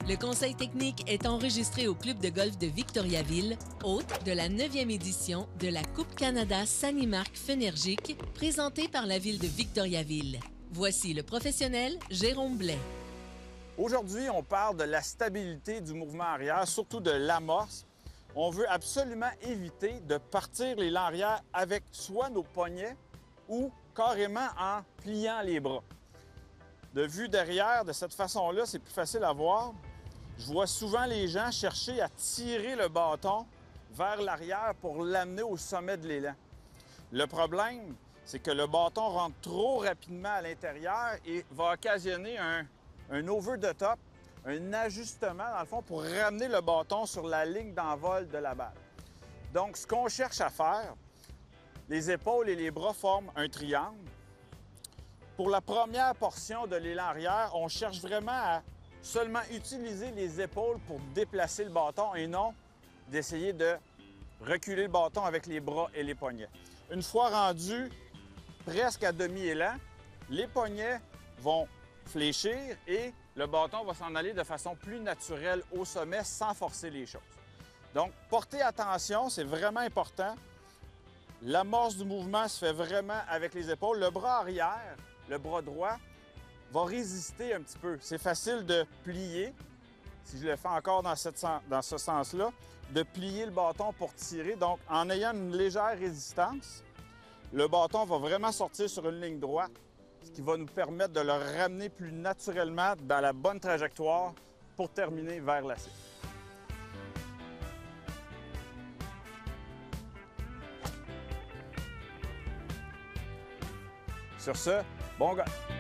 Le conseil technique est enregistré au Club de golf de Victoriaville, hôte de la 9e édition de la Coupe Canada Sanimark Fenergique, présentée par la ville de Victoriaville. Voici le professionnel Jérôme Blais. Aujourd'hui, on parle de la stabilité du mouvement arrière, surtout de l'amorce. On veut absolument éviter de partir l'élan arrière avec soit nos poignets ou carrément en pliant les bras. De vue derrière, de cette façon-là, c'est plus facile à voir. Je vois souvent les gens chercher à tirer le bâton vers l'arrière pour l'amener au sommet de l'élan. Le problème, c'est que le bâton rentre trop rapidement à l'intérieur et va occasionner un over the top, un ajustement, dans le fond, pour ramener le bâton sur la ligne d'envol de la balle. Donc, ce qu'on cherche à faire, les épaules et les bras forment un triangle. Pour la première portion de l'élan arrière, on cherche vraiment à seulement utiliser les épaules pour déplacer le bâton et non d'essayer de reculer le bâton avec les bras et les poignets. Une fois rendu presque à demi-élan, les poignets vont fléchir et le bâton va s'en aller de façon plus naturelle au sommet sans forcer les choses. Donc, portez attention, c'est vraiment important. L'amorce du mouvement se fait vraiment avec les épaules. Le bras arrière, le bras droit, va résister un petit peu. C'est facile de plier, si je le fais encore dans ce sens-là, de plier le bâton pour tirer. Donc, en ayant une légère résistance, le bâton va vraiment sortir sur une ligne droite, ce qui va nous permettre de le ramener plus naturellement dans la bonne trajectoire pour terminer vers la cible. Sur ce, bon golf!